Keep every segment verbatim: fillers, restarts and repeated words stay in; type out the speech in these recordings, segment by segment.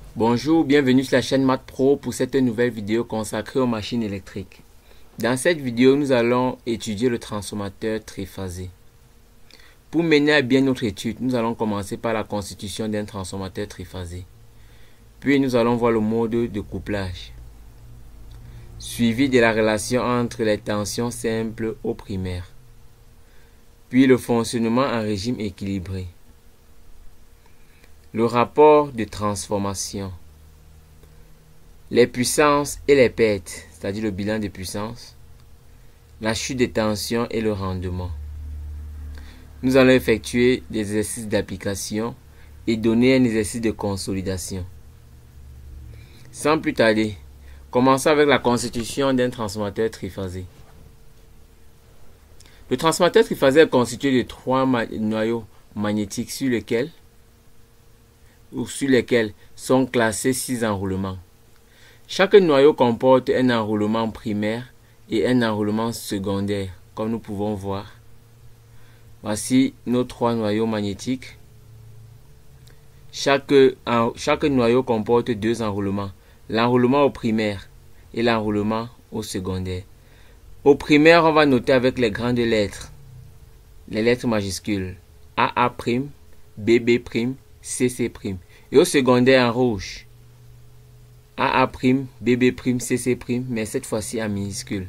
Bonjour, bienvenue sur la chaîne Math Pro pour cette nouvelle vidéo consacrée aux machines électriques. Dans cette vidéo, nous allons étudier le transformateur triphasé. Pour mener à bien notre étude, nous allons commencer par la constitution d'un transformateur triphasé. Puis nous allons voir le mode de couplage, suivi de la relation entre les tensions simples au primaire, puis le fonctionnement en régime équilibré. Le rapport de transformation, les puissances et les pertes, c'est-à-dire le bilan des puissances, la chute des tensions et le rendement. Nous allons effectuer des exercices d'application et donner un exercice de consolidation. Sans plus tarder, commençons avec la constitution d'un transformateur triphasé. Le transformateur triphasé est constitué de trois noyaux magnétiques sur lesquels ou sur lesquels sont classés six enroulements. Chaque noyau comporte un enroulement primaire et un enroulement secondaire, comme nous pouvons voir. Voici nos trois noyaux magnétiques. Chaque, chaque noyau comporte deux enroulements, l'enroulement au primaire et l'enroulement au secondaire. Au primaire, on va noter avec les grandes lettres, les lettres majuscules A A', B B', C C', et au secondaire en rouge A A', B B', C C', mais cette fois-ci en minuscule.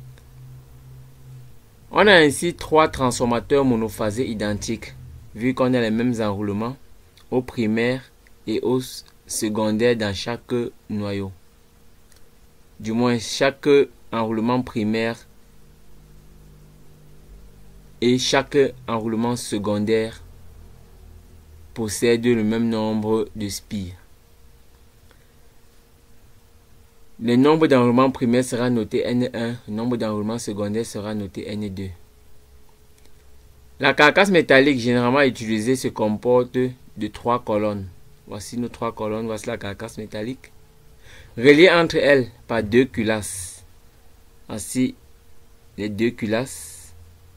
On a ainsi trois transformateurs monophasés identiques, vu qu'on a les mêmes enroulements au primaire et au secondaire dans chaque noyau. Du moins, chaque enroulement primaire et chaque enroulement secondaire possède le même nombre de spires. Le nombre d'enroulements primaires sera noté N un, le nombre d'enroulements secondaires sera noté N deux. La carcasse métallique généralement utilisée se comporte de trois colonnes. Voici nos trois colonnes, voici la carcasse métallique, reliées entre elles par deux culasses. Voici les deux culasses.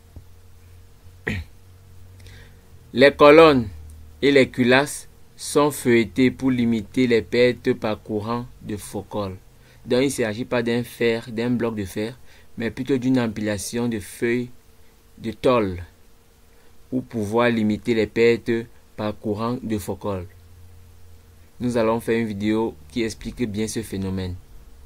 Les colonnes et les culasses sont feuilletées pour limiter les pertes par courant de Foucault. Donc il ne s'agit pas d'un fer, d'un bloc de fer, mais plutôt d'une empilation de feuilles de tôle pour pouvoir limiter les pertes par courant de Foucault. Nous allons faire une vidéo qui explique bien ce phénomène.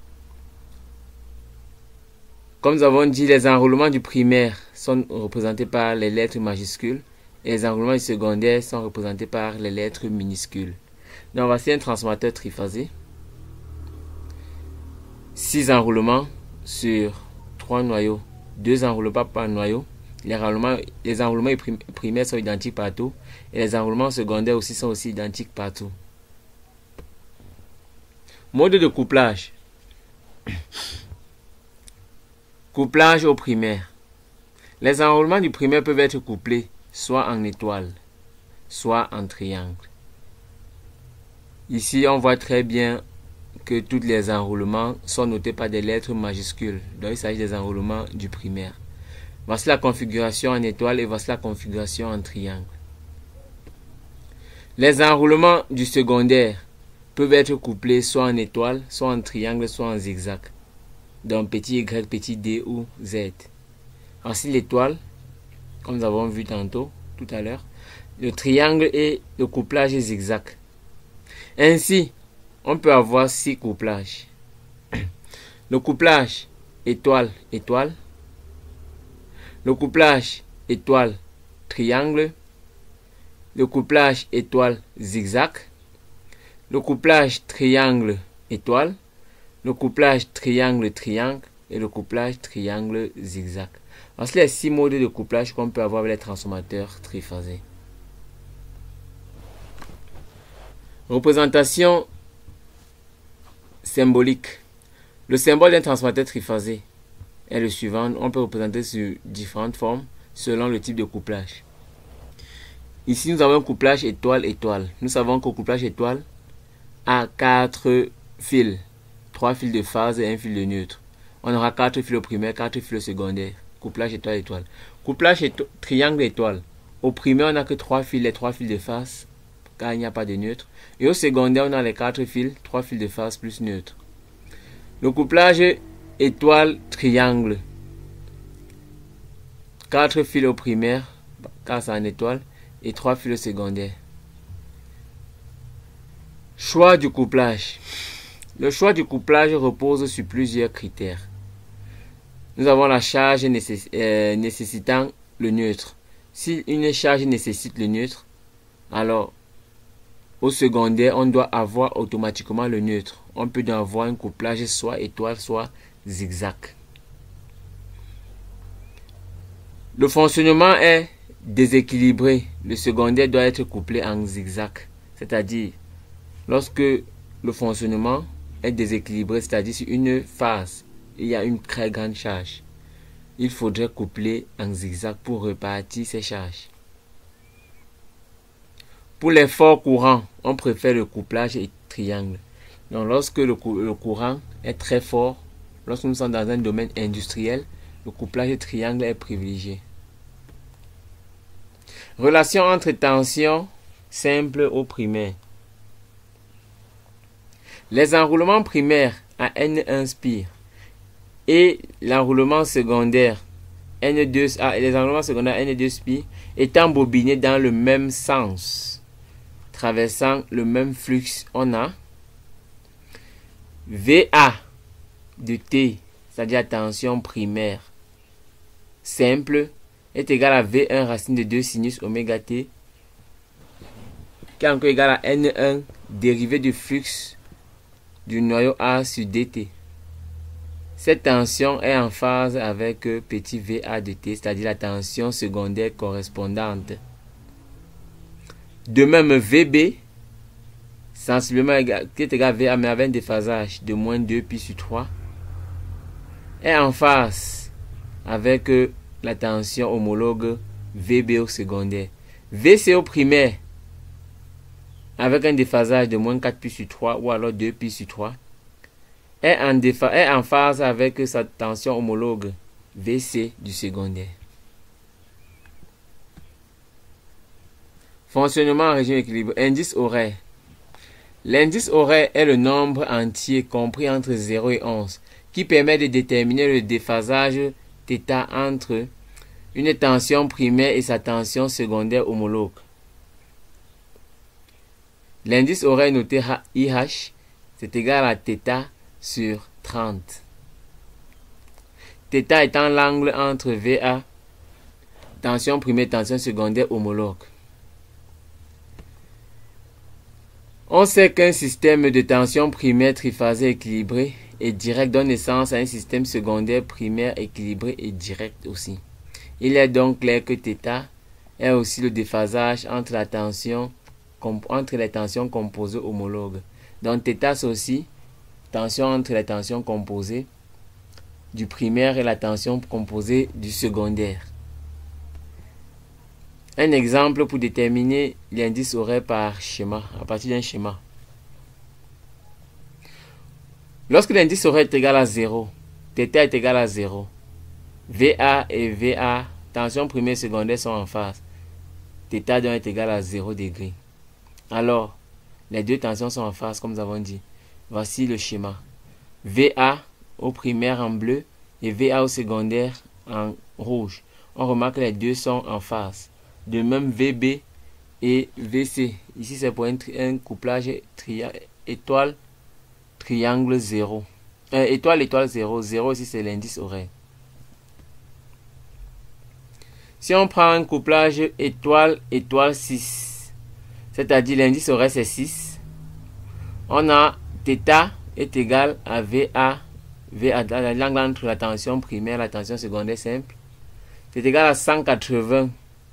Comme nous avons dit, les enroulements du primaire sont représentés par les lettres majuscules et les enroulements du secondaire sont représentés par les lettres minuscules. Donc voici un transformateur triphasé. six enroulements sur trois noyaux, deux enroulements par noyau. Les enroulements, les enroulements primaires sont identiques partout et les enroulements secondaires aussi sont aussi identiques partout. Mode de couplage. Couplage au primaire. Les enroulements du primaire peuvent être couplés soit en étoile, soit en triangle. Ici, on voit très bien que tous les enroulements sont notés par des lettres majuscules. Donc, il s'agit des enroulements du primaire. Voici la configuration en étoile et voici la configuration en triangle. Les enroulements du secondaire peuvent être couplés soit en étoile, soit en triangle, soit en zigzag. Donc, petit y, petit d ou z. Voici l'étoile, comme nous avons vu tantôt, tout à l'heure. Le triangle et le couplage zigzag. Ainsi, on peut avoir six couplages. Le couplage étoile-étoile. Le couplage étoile-triangle. Le couplage étoile-zigzag. Le couplage triangle-étoile. Le couplage triangle-triangle. Et le couplage triangle-zigzag. Voici les six modes de couplage qu'on peut avoir avec les transformateurs triphasés. Représentation symbolique. Le symbole d'un transformateur triphasé est le suivant. On peut représenter sur différentes formes selon le type de couplage. Ici, nous avons un couplage étoile-étoile. Nous savons qu'au couplage étoile a quatre fils, trois fils de phase et un fil de neutre. On aura quatre fils au primaire, quatre fils au secondaire. Couplage étoile-étoile. Couplage triangle-étoile. Au primaire, on n'a que trois fils, les trois fils de phase. car il n'y a pas de neutre. Et au secondaire, on a les quatre fils, trois fils de phase plus neutre. Le couplage étoile-triangle. quatre fils au primaire, car c'est en étoile, et trois fils au secondaire. Choix du couplage. Le choix du couplage repose sur plusieurs critères. Nous avons la charge nécess euh, nécessitant le neutre. Si une charge nécessite le neutre, alors au secondaire, on doit avoir automatiquement le neutre. On peut donc avoir un couplage soit étoile, soit zigzag. Le fonctionnement est déséquilibré. Le secondaire doit être couplé en zigzag. C'est-à-dire, lorsque le fonctionnement est déséquilibré, c'est-à-dire sur une phase, il y a une très grande charge, il faudrait coupler en zigzag pour répartir ces charges. Pour les forts courants, on préfère le couplage triangle. Donc lorsque le, cou le courant est très fort, lorsque nous sommes dans un domaine industriel, le couplage triangle est privilégié. Relation entre tension simple au primaire. Les enroulements primaires à N un spire et l'enroulement secondaire N deux, ah, les enroulements secondaires N deux spire étant bobinés dans le même sens, traversant le même flux, on a V A de T, c'est-à-dire la tension primaire simple, est égal à V un racine de deux sinus oméga T, qui est encore égal à N un dérivé du flux du noyau A sur dt. Cette tension est en phase avec petit Va de T, c'est-à-dire la tension secondaire correspondante. De même, V B, sensiblement égal, qui est égal à V A, mais avec un déphasage de moins deux pi sur trois, est en phase avec la tension homologue V B au secondaire. V C au primaire, avec un déphasage de moins quatre pi sur trois ou alors deux pi sur trois, est en, est en phase avec sa tension homologue V C du secondaire. Fonctionnement en régime équilibre. Indice horaire. L'indice horaire est le nombre entier compris entre zéro et onze qui permet de déterminer le déphasage θ entre une tension primaire et sa tension secondaire homologue. L'indice horaire noté I H, c'est égal à θ sur trente. θ étant l'angle entre V A, tension primaire et tension secondaire homologue. On sait qu'un système de tension primaire triphasé équilibré et direct donne naissance à un système secondaire primaire équilibré et direct aussi. Il est donc clair que θ est aussi le déphasage entre, la tension, entre les tensions composées homologues. Donc θ c'est aussi tension entre les tensions composées du primaire et la tension composée du secondaire. Un exemple pour déterminer l'indice horaire par schéma, à partir d'un schéma. Lorsque l'indice horaire est égal à zéro, θ est égal à zéro, V A et V A, tension primaire et secondaire, sont en phase. θ doit être égal à zéro degré. Alors, les deux tensions sont en phase, comme nous avons dit. Voici le schéma. V A au primaire en bleu et V A au secondaire en rouge. On remarque que les deux sont en phase. De même V B et V C. Ici c'est pour un, un couplage tri étoile triangle zéro. Euh, étoile étoile zéro. zéro ici c'est l'indice horaire. Si on prend un couplage étoile étoile six, c'est-à-dire l'indice horaire c'est six, on a θ est égal à V A, V A l'angle entre la tension primaire et la tension secondaire simple, c'est égal à cent quatre-vingts.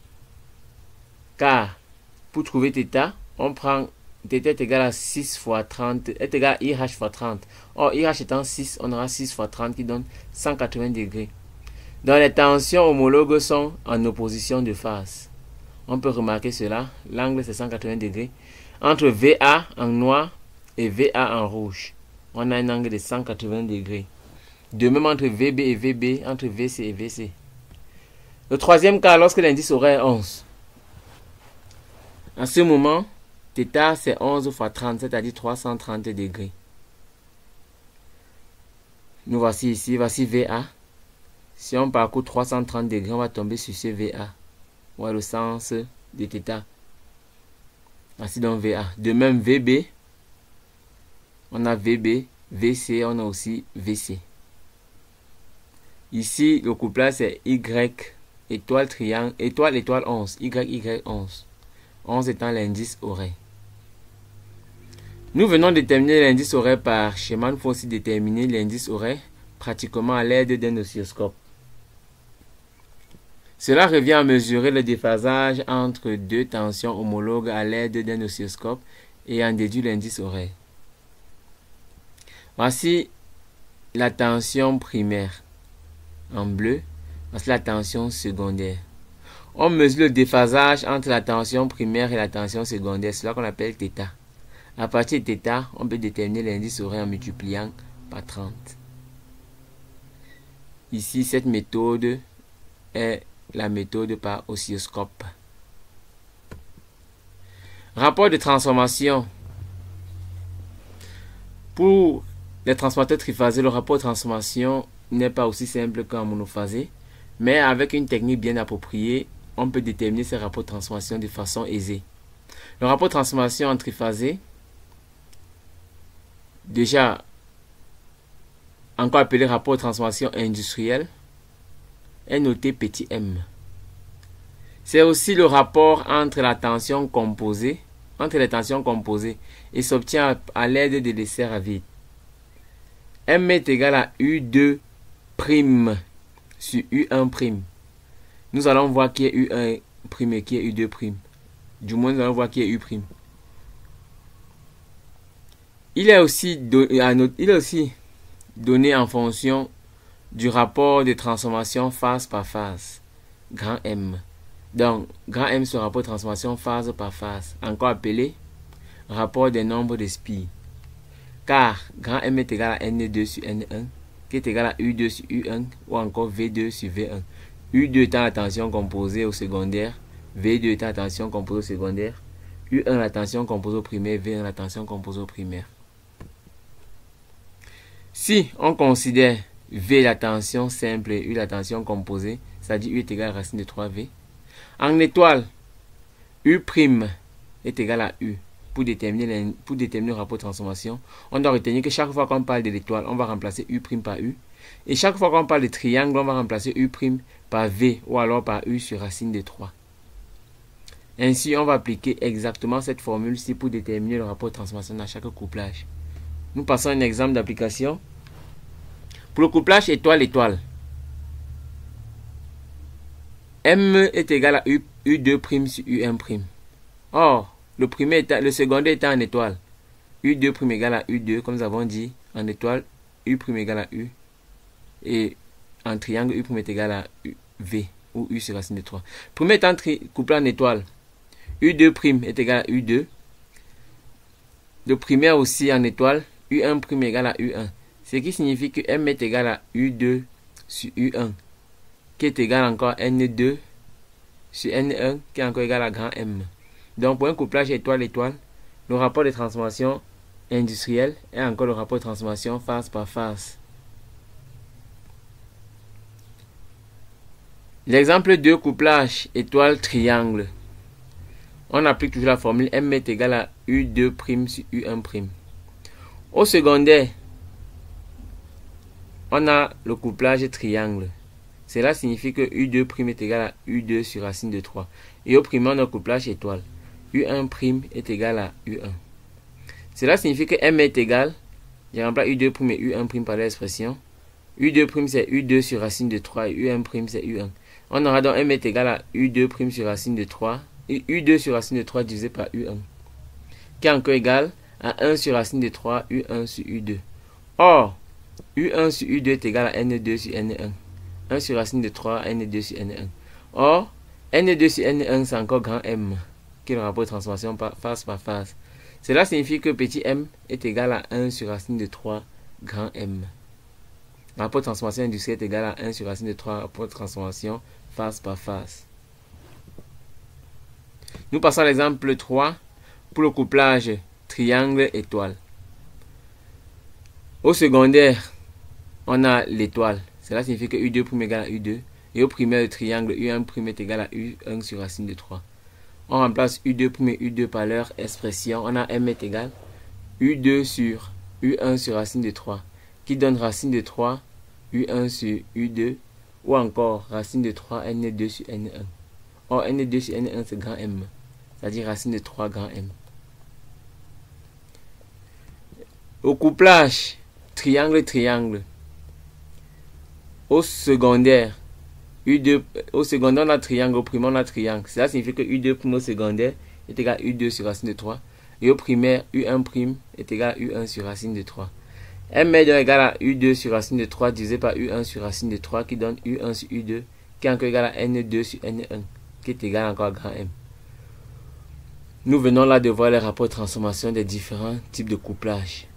Car pour trouver θ, on prend θ est égal à six fois trente, est égal à I H fois trente. Or, I H étant six, on aura six fois trente qui donne cent quatre-vingts degrés. Donc, les tensions homologues sont en opposition de phase. On peut remarquer cela. L'angle, c'est cent quatre-vingts degrés. Entre V A en noir et V A en rouge, on a un angle de cent quatre-vingts degrés. De même entre V B et V B, entre V C et V C. Le troisième cas, lorsque l'indice horaire est onze. À ce moment, Θ, c'est onze fois trente, c'est-à-dire trois cent trente degrés. Nous voici ici, voici V A. Si on parcourt trois cent trente degrés, on va tomber sur ce V A. Voilà le sens de θ. Voici donc V A. De même, V B. On a V B, V C, on a aussi V C. Ici, le couplage c'est Y, étoile, triangle, étoile, étoile, onze. Y, Y, onze. onze étant l'indice horaire. Nous venons de déterminer l'indice horaire par schéma. Nous faut aussi déterminer l'indice horaire pratiquement à l'aide d'un oscilloscope. Cela revient à mesurer le déphasage entre deux tensions homologues à l'aide d'un oscilloscope et en déduire l'indice horaire. Voici la tension primaire en bleu. Voici la tension secondaire. On mesure le déphasage entre la tension primaire et la tension secondaire. C'est là qu'on appelle θ. À partir de θ, on peut déterminer l'indice horaire en multipliant par trente. Ici, cette méthode est la méthode par oscilloscope. Rapport de transformation. Pour les transformateurs triphasés, le rapport de transformation n'est pas aussi simple qu'en monophasé, mais avec une technique bien appropriée, on peut déterminer ces rapports de transformation de façon aisée. Le rapport de transformation en triphasé, déjà encore appelé rapport de transformation industriel, est noté petit m. C'est aussi le rapport entre la tension composée, entre les tensions composées, et s'obtient à, à l'aide de l'essai à vide. M est égal à U deux prime sur U un prime. Nous allons voir qui est U un prime et qui est U deux prime. Du moins, nous allons voir qui est U prime. Il est aussi, do, il est aussi donné en fonction du rapport de transformation phase par phase, grand M. Donc, grand M, ce rapport de transformation phase par phase, encore appelé rapport des nombres de Spire. Car grand M est égal à N deux sur N un, qui est égal à U deux sur U un, ou encore V deux sur V un. U deux étant la tension composée au secondaire, V deux étant la tension composée au secondaire, U un la tension composée au primaire, V un la tension composée au primaire. Si on considère V la tension simple et U la tension composée, c'est-à-dire U est égal à racine de trois V, en étoile, U' est égal à U. Pour déterminer, pour déterminer le rapport de transformation, on doit retenir que chaque fois qu'on parle de l'étoile, on va remplacer U' par U. Et chaque fois qu'on parle de triangle, on va remplacer U' par V ou alors par U sur racine de trois. Ainsi, on va appliquer exactement cette formule-ci pour déterminer le rapport de transformation dans chaque couplage. Nous passons à un exemple d'application. Pour le couplage étoile-étoile, M est égal à U, U2' sur U un'. Or, le, premier état, le secondaire étant en étoile, U deux' égale à U deux, comme nous avons dit, en étoile, U' égale à U, et en triangle, U' est égal à U, V, ou U sur racine de trois. Premier étant couplé en étoile, U deux' est égal à U deux, le primaire aussi en étoile, U un' égale à U un, ce qui signifie que M est égal à U deux sur U un, qui est égal encore à N deux sur N un, qui est encore égal à grand M. Donc pour un couplage étoile-étoile, le rapport de transformation industriel est encore le rapport de transformation phase par phase. L'exemple deux, couplage étoile-triangle. On applique toujours la formule M est égal à U deux' sur U un'. Au secondaire, on a le couplage triangle. Cela signifie que U deux' est égal à U deux sur racine de trois. Et au primaire, on a le couplage étoile. U un' est égal à U un. Cela signifie que M est égal, je remplace U deux' et U un' par l'expression. U deux' c'est U deux sur racine de trois et U un' c'est U un. On aura donc M est égal à U deux' sur racine de trois et U deux sur racine de trois divisé par U un, qui est encore égal à un sur racine de trois, U un sur U deux. Or, U un sur U deux est égal à N deux sur N un. un sur racine de trois, N deux sur N un. Or, N deux sur N un, c'est encore grand M, qui est le rapport de transformation par phase par phase. Cela signifie que petit m est égal à un sur racine de trois, grand M. Le rapport de transformation industrielle est égal à un sur racine de trois, rapport de transformation phase par phase. Nous passons à l'exemple trois. pour le couplage triangle étoile. Au secondaire, on a l'étoile. Cela signifie que U deux' égale à U deux. Et au primaire, le triangle U un' est égal à U un sur racine de trois. On remplace U deux' et U deux par leur expression. On a M est égal U deux sur U un sur racine de trois, qui donne racine de trois U un sur U deux, ou encore racine de trois N deux sur N un. Or, N deux sur N un, c'est grand M, c'est-à-dire racine de trois grand M. Au couplage triangle-triangle, au secondaire, U deux, au secondaire, on a triangle, au primaire, on a triangle. Cela signifie que U deux' au secondaire est égal à U deux sur racine de trois. Et au primaire, U un' est égal à U un sur racine de trois. M est donc égal à U deux sur racine de trois divisé par U un sur racine de trois qui donne U un sur U deux, qui est encore égal à N deux sur N un, qui est égal encore à grand M. Nous venons là de voir les rapports de transformation des différents types de couplage.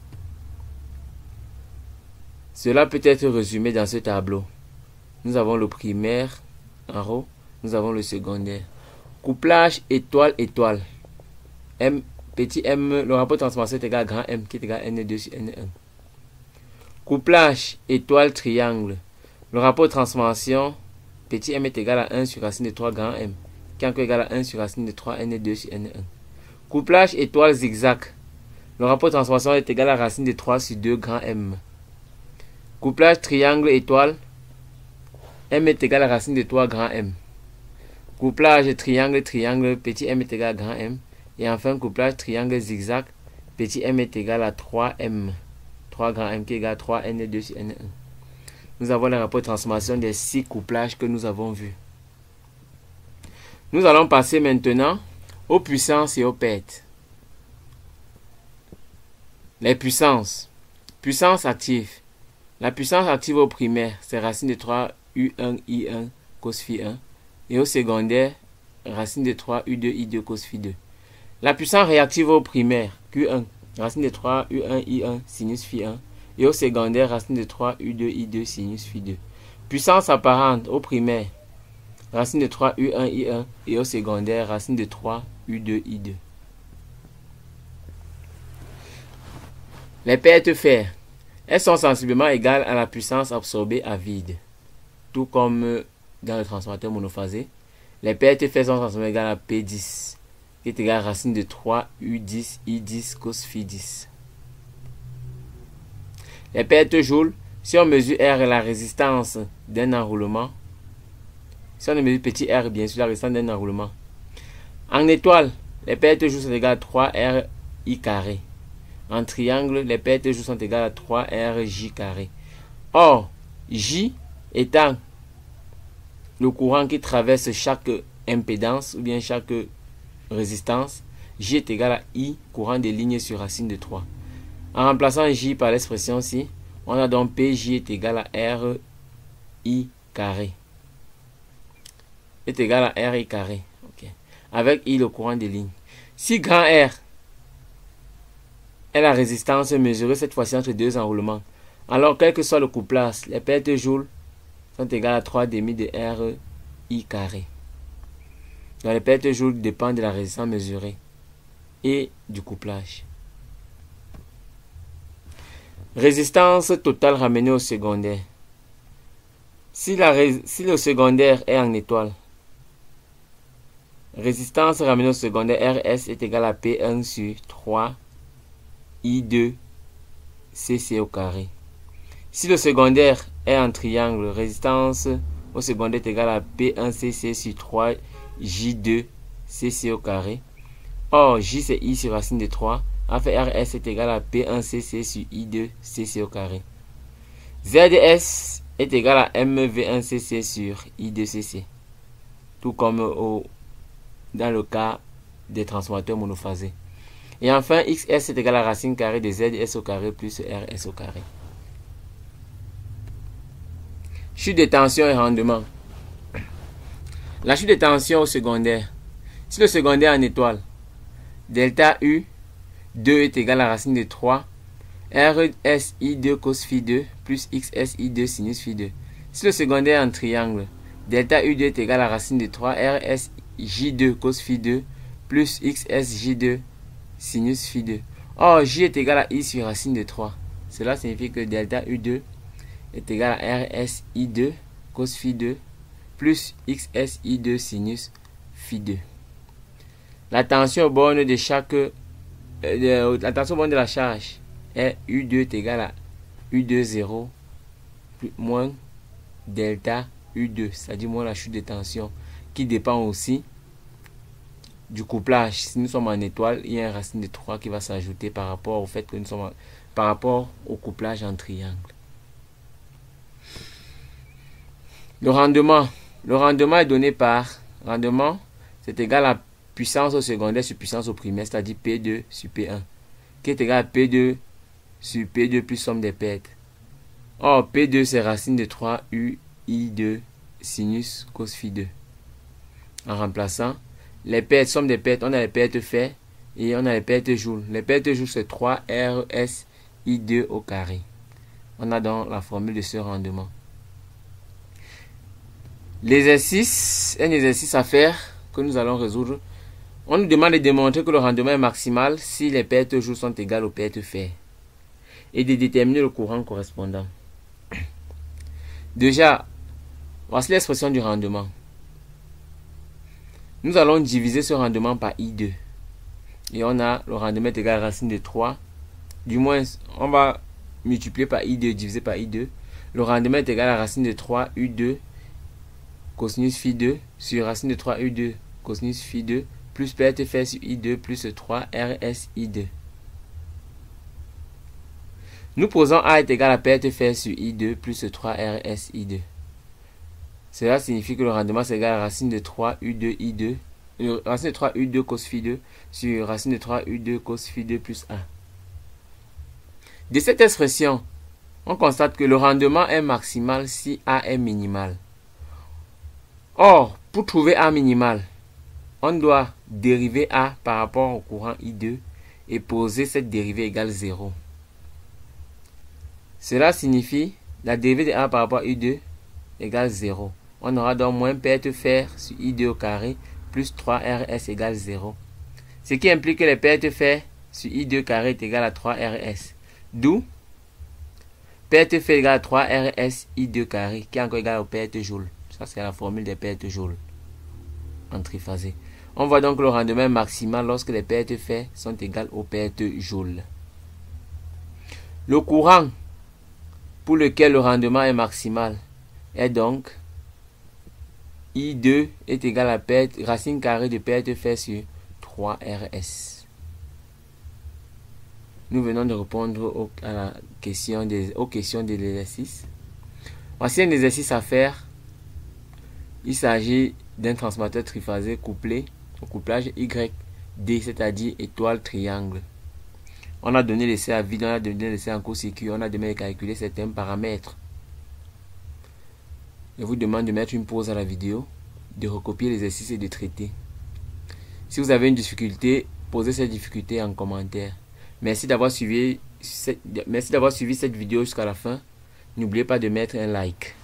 Cela peut être résumé dans ce tableau. Nous avons le primaire en haut, nous avons le secondaire. Couplage étoile-étoile. M, petit m, le rapport de transformation est égal à grand M, qui est égal à N deux sur N un. Couplage étoile-triangle. Le rapport de transformation, petit m est égal à un sur racine de trois grand M, qui est encore égal à un sur racine de trois N deux sur N un. Couplage étoile-zigzag. Le rapport de transformation est égal à racine de trois sur deux grand M. Couplage triangle-étoile. M est égal à racine de trois grand M. Couplage triangle-triangle, petit m est égal à grand M. Et enfin, couplage triangle-zigzag, petit m est égal à trois M. trois grand M qui est égal à trois N deux sur N un. Nous avons le rapport de transformation des six couplages que nous avons vus. Nous allons passer maintenant aux puissances et aux pertes. Les puissances. Puissance active. La puissance active au primaire, c'est racine de trois U un I un cos phi un. Et au secondaire, racine de trois U deux I deux cos phi deux. La puissance réactive au primaire, Q un, racine de trois U un I un sinus phi un. Et au secondaire, racine de trois U deux I deux sinus phi deux. Puissance apparente au primaire, racine de trois U un I un. Et au secondaire, racine de trois U deux I deux. Les pertes fer. Elles sont sensiblement égales à la puissance absorbée à vide. Tout comme dans le transformateur monophasé, les pertes fer sont sensiblement égales à P dix, qui est égal à racine de trois U dix I dix cos phi dix. Les pertes joules, si on mesure R la résistance d'un enroulement, si on mesure petit r, bien sûr, la résistance d'un enroulement. En étoile, les pertes joules sont égales à trois R I carré. En triangle, les pertes joules sont égales à trois R J carré. Or, J étant le courant qui traverse chaque impédance ou bien chaque résistance, J est égal à I, courant des lignes sur racine de trois. En remplaçant J par l'expression ci, on a donc P J est égal à R I carré. Est égal à R I carré. Okay. Avec I, le courant des lignes. Si grand R est la résistance mesurée cette fois-ci entre deux enroulements, alors quel que soit le couplage, les pertes joules sont égales à trois demi de R I carré. Donc les pertes joules dépendent de la résistance mesurée et du couplage. Résistance totale ramenée au secondaire. Si, la, si le secondaire est en étoile, résistance ramenée au secondaire R S est égal à P un sur trois I deux C C au carré. Si le secondaire est en triangle, résistance au secondaire est égale à P un C C sur trois J deux C C au carré. Or, J c'est I sur racine de trois. En fait, R S est égal à P un C C sur I deux C C au carré. Z S est égal à M V un C C sur I deux C C. Tout comme au, dans le cas des transformateurs monophasés. Et enfin, X S est égal à racine carrée de Z S au carré plus R S au carré. Chute de tension et rendement. La chute de tension au secondaire. Si le secondaire est en étoile, delta U deux est égal à racine de trois R S I deux cos phi deux plus X S I deux sinus phi deux. Si le secondaire est en triangle, delta U deux est égal à racine de trois R S J deux cos phi deux plus X S J deux sinus phi deux. Or, J est égal à I sur racine de trois. Cela signifie que delta U deux est égal à R S I deux cos phi deux plus X S I deux sinus phi deux. La tension aux bornes de chaque euh, de, la tension aux bornes de la charge est U deux est égal à U deux zéro plus, moins delta U deux, c'est-à-dire moins la chute de tension, qui dépend aussi du couplage. Si nous sommes en étoile, il y a une racine de trois qui va s'ajouter par rapport au fait que nous sommes en, par rapport au couplage en triangle. Le rendement. Le rendement est donné par rendement, c'est égal à puissance au secondaire sur puissance au primaire, c'est-à-dire P deux sur P un, qui est égal à P deux sur P deux plus somme des pertes. Or, P deux c'est racine de trois U I deux sinus cos phi deux. En remplaçant, les pertes, somme des pertes, on a les pertes faits et on a les pertes joules. Les pertes joules c'est trois R S I deux au carré. On a donc la formule de ce rendement. L'exercice, un exercice à faire que nous allons résoudre. On nous demande de démontrer que le rendement est maximal si les pertes joules sont égales aux pertes faits et de déterminer le courant correspondant. Déjà, voici l'expression du rendement. Nous allons diviser ce rendement par I deux. Et on a le rendement est égal à racine de trois. Du moins, on va multiplier par I deux, diviser par I deux. Le rendement est égal à racine de trois U deux cosinus phi deux sur racine de trois U deux cosinus phi deux plus perte fait sur I deux plus trois R S I deux. Nous posons A est égal à perte fait sur I deux plus trois R S I deux. Cela signifie que le rendement c'est égal à racine de trois U deux I deux, euh, racine de trois U deux cos phi deux sur racine de trois U deux cos phi deux plus A. De cette expression, on constate que le rendement est maximal si A est minimal. Or, pour trouver A minimal, on doit dériver A par rapport au courant I deux et poser cette dérivée égale zéro. Cela signifie la dérivée de A par rapport à I deux égale zéro. On aura donc moins perte fer sur I deux au carré plus trois R S égale zéro. Ce qui implique que les pertes fer sur I deux carré est égal à trois R S. D'où perte fer égale à trois R S I deux carré qui est encore égal aux pertes joules. Ça c'est la formule des pertes joules en triphasé. On voit donc le rendement maximal lorsque les pertes fer sont égales aux pertes joules. Le courant pour lequel le rendement est maximal est donc I deux est égal à perte, racine carrée de perte fait sur trois R S. Nous venons de répondre au, à la question des, aux questions de l'exercice. Voici un exercice à faire. Il s'agit d'un transformateur triphasé couplé au couplage Y D, c'est-à-dire étoile triangle. On a donné l'essai à vide, on a donné l'essai en court-circuit, on a demandé de calculer certains paramètres. Je vous demande de mettre une pause à la vidéo, de recopier l'exercice et de traiter. Si vous avez une difficulté, posez cette difficulté en commentaire. Merci d'avoir suivi cette, merci d'avoir suivi cette vidéo jusqu'à la fin. N'oubliez pas de mettre un like.